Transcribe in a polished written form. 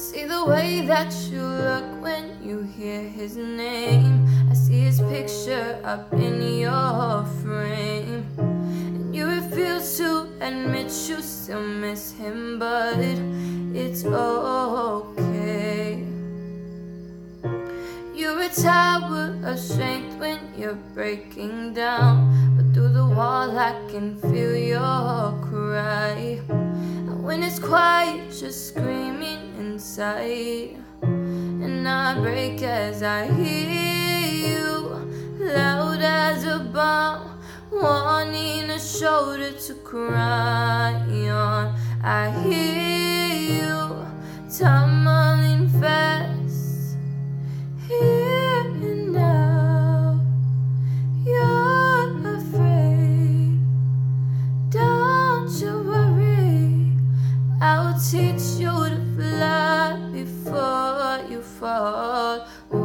See the way that you look when you hear his name. I see his picture up in your frame, and you refuse to admit you still miss him, but it's okay. You're a tower of strength when you're breaking down, but through the wall I can feel your cry. And when it's quiet, you're screaming inside, and I break as I hear you, loud as a bomb, wanting a shoulder to cry on. I hear you tumbling fast, here and now. You're afraid, don't you worry, I'll teach you to fly before you fall.